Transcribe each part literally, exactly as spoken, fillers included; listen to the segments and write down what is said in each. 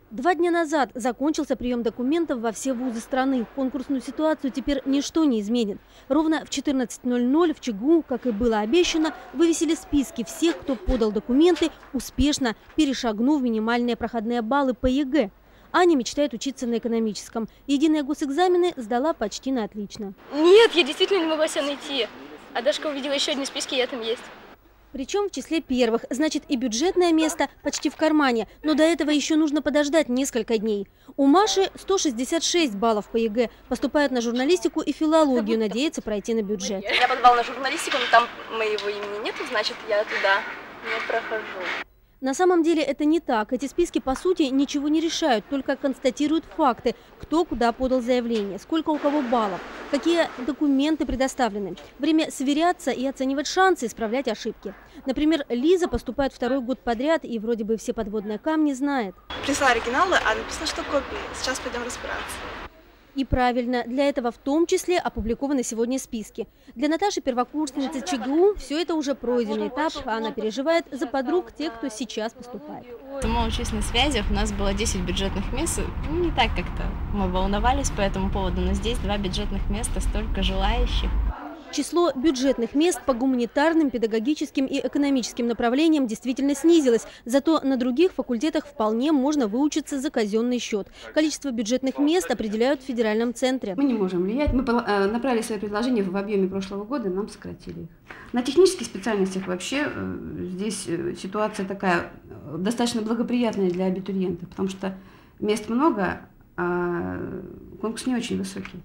Два дня назад закончился прием документов во все вузы страны. Конкурсную ситуацию теперь ничто не изменит. Ровно в четырнадцать ноль ноль в ЧГУ, как и было обещано, вывесили списки всех, кто подал документы, успешно перешагнув минимальные проходные баллы по ЕГЭ. Аня мечтает учиться на экономическом. Единые госэкзамены сдала почти на отлично. Нет, я действительно не могла себя найти. А Дашка увидела еще одни списки, и я там есть. Причем в числе первых. Значит, и бюджетное место почти в кармане. Но до этого еще нужно подождать несколько дней. У Маши сто шестьдесят шесть баллов по ЕГЭ. Поступает на журналистику и филологию, надеется пройти на бюджет. Я подавала на журналистику, но там моего имени нету, значит, я туда не прохожу. На самом деле это не так. Эти списки, по сути, ничего не решают, только констатируют факты, кто куда подал заявление, сколько у кого баллов, какие документы предоставлены. Время сверяться и оценивать шансы исправлять ошибки. Например, Лиза поступает второй год подряд и вроде бы все подводные камни знает. Прислала оригиналы, а написано, что копии. Сейчас пойдем разбираться. И правильно, для этого в том числе опубликованы сегодня списки. Для Наташи, первокурсницы ЧГУ, все это уже пройденный этап, а она переживает за подруг тех, кто сейчас поступает. Сама учусь на связях, у нас было десять бюджетных мест, ну, не так как-то мы волновались по этому поводу, но здесь два бюджетных места, столько желающих. Число бюджетных мест по гуманитарным, педагогическим и экономическим направлениям действительно снизилось. Зато на других факультетах вполне можно выучиться за казенный счет. Количество бюджетных мест определяют в федеральном центре. Мы не можем влиять. Мы направили свои предложения в объеме прошлого года, нам сократили их. На технических специальностях вообще здесь ситуация такая достаточно благоприятная для абитуриентов, потому что мест много, а конкурс не очень высокий.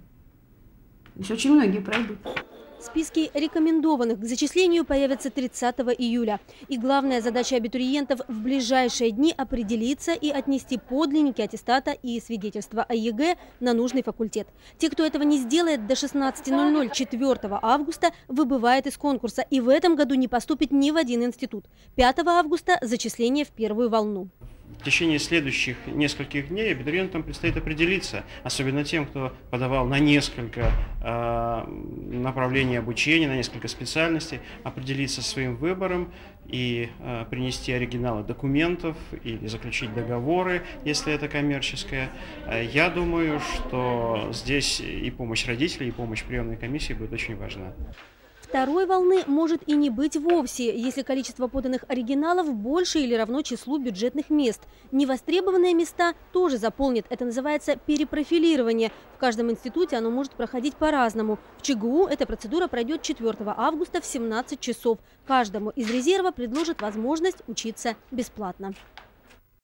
То есть очень многие пройдут. Списки рекомендованных к зачислению появятся тридцатого июля. И главная задача абитуриентов в ближайшие дни определиться и отнести подлинники аттестата и свидетельства о ЕГЭ на нужный факультет. Те, кто этого не сделает до шестнадцати ноль ноль четвёртого августа, выбывает из конкурса и в этом году не поступит ни в один институт. пятого августа зачисление в первую волну. В течение следующих нескольких дней абитуриентам предстоит определиться, особенно тем, кто подавал на несколько э, направлений обучения, на несколько специальностей, определиться своим выбором и э, принести оригиналы документов или заключить договоры, если это коммерческое. Я думаю, что здесь и помощь родителей, и помощь приемной комиссии будет очень важна. Второй волны может и не быть вовсе, если количество поданных оригиналов больше или равно числу бюджетных мест. Невостребованные места тоже заполнят. Это называется перепрофилирование. В каждом институте оно может проходить по-разному. В ЧГУ эта процедура пройдет четвёртого августа в семнадцать часов. Каждому из резерва предложат возможность учиться бесплатно.